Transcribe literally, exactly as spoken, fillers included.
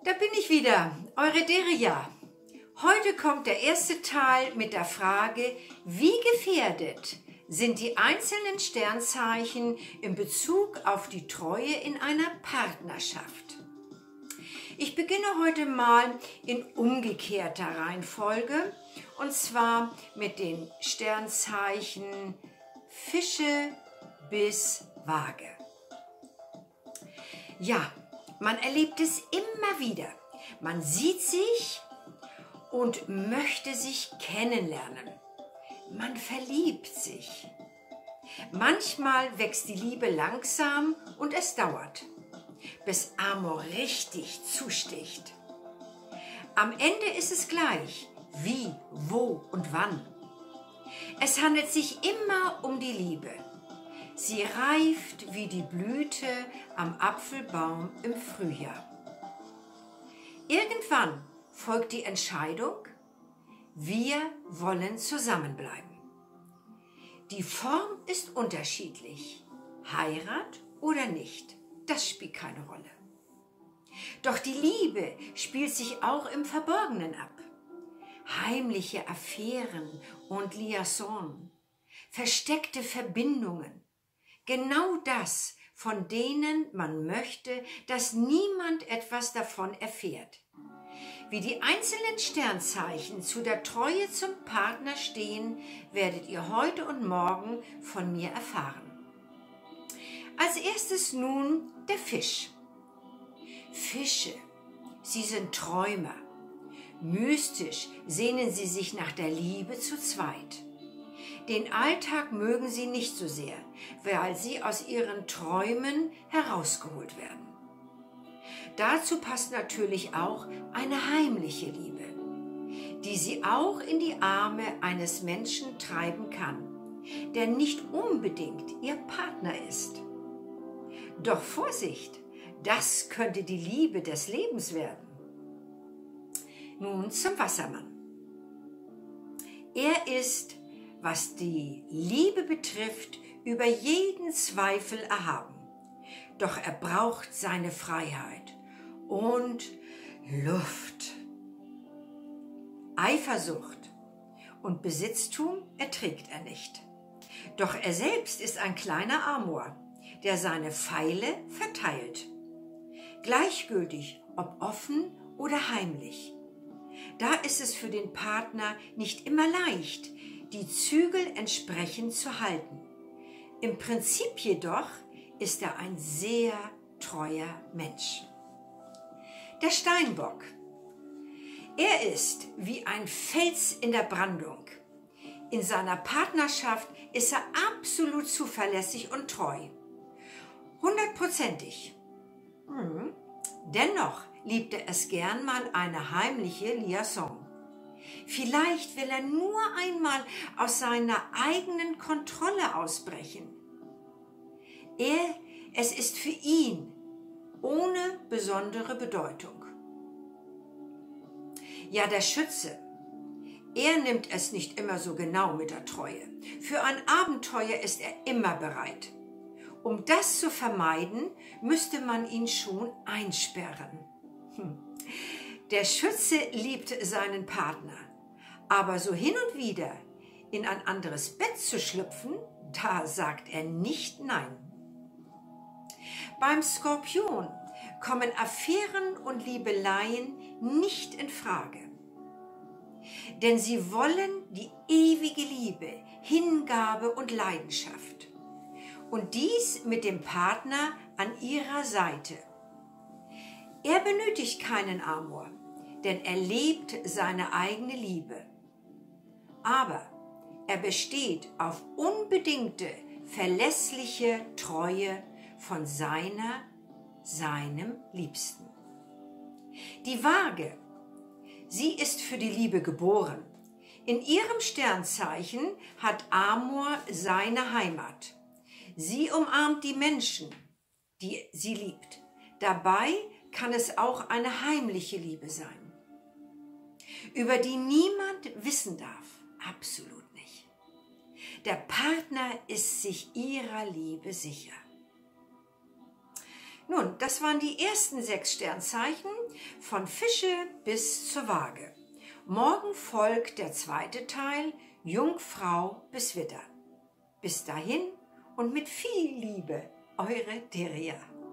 Da bin ich wieder, eure Deria. Heute kommt der erste Teil mit der Frage, wie gefährdet sind die einzelnen Sternzeichen in Bezug auf die Treue in einer Partnerschaft? Ich beginne heute mal in umgekehrter Reihenfolge, und zwar mit den Sternzeichen Fische bis Waage. Ja, man erlebt es immer wieder. Man sieht sich und möchte sich kennenlernen. Man verliebt sich. Manchmal wächst die Liebe langsam und es dauert, bis Amor richtig zusticht. Am Ende ist es gleich, wie, wo und wann. Es handelt sich immer um die Liebe. Sie reift wie die Blüte am Apfelbaum im Frühjahr. Irgendwann folgt die Entscheidung, wir wollen zusammenbleiben. Die Form ist unterschiedlich, Heirat oder nicht, das spielt keine Rolle. Doch die Liebe spielt sich auch im Verborgenen ab. Heimliche Affären und Liaison, versteckte Verbindungen, genau das, von denen man möchte, dass niemand etwas davon erfährt. Wie die einzelnen Sternzeichen zu der Treue zum Partner stehen, werdet ihr heute und morgen von mir erfahren. Als erstes nun der Fisch. Fische, sie sind Träumer. Mystisch sehnen sie sich nach der Liebe zu zweit. Den Alltag mögen sie nicht so sehr, weil sie aus ihren Träumen herausgeholt werden. Dazu passt natürlich auch eine heimliche Liebe, die sie auch in die Arme eines Menschen treiben kann, der nicht unbedingt ihr Partner ist. Doch Vorsicht, das könnte die Liebe des Lebens werden. Nun zum Wassermann. Er ist, was die Liebe betrifft, über jeden Zweifel erhaben. Doch er braucht seine Freiheit und Luft. Eifersucht und Besitztum erträgt er nicht. Doch er selbst ist ein kleiner Amor, der seine Pfeile verteilt. Gleichgültig, ob offen oder heimlich. Da ist es für den Partner nicht immer leicht, die Zügel entsprechend zu halten. Im Prinzip jedoch ist er ein sehr treuer Mensch. Der Steinbock. Er ist wie ein Fels in der Brandung. In seiner Partnerschaft ist er absolut zuverlässig und treu. Hundertprozentig. Hm. Dennoch liebt er es gern mal eine heimliche Liaison. Vielleicht will er nur einmal aus seiner eigenen Kontrolle ausbrechen. Er, es ist für ihn ohne besondere Bedeutung. Ja, der Schütze, er nimmt es nicht immer so genau mit der Treue. Für ein Abenteuer ist er immer bereit. Um das zu vermeiden, müsste man ihn schon einsperren. Hm. Der Schütze liebt seinen Partner, aber so hin und wieder in ein anderes Bett zu schlüpfen, da sagt er nicht nein. Beim Skorpion kommen Affären und Liebeleien nicht in Frage. Denn sie wollen die ewige Liebe, Hingabe und Leidenschaft. Und dies mit dem Partner an ihrer Seite. Er benötigt keinen Amor, denn er lebt seine eigene Liebe. Aber er besteht auf unbedingte, verlässliche Treue von seiner, seinem Liebsten. Die Waage, sie ist für die Liebe geboren. In ihrem Sternzeichen hat Amor seine Heimat. Sie umarmt die Menschen, die sie liebt. Dabei kann es auch eine heimliche Liebe sein, über die niemand wissen darf. Absolut nicht. Der Partner ist sich ihrer Liebe sicher. Nun, das waren die ersten sechs Sternzeichen, von Fische bis zur Waage. Morgen folgt der zweite Teil, Jungfrau bis Widder. Bis dahin und mit viel Liebe, eure Deria.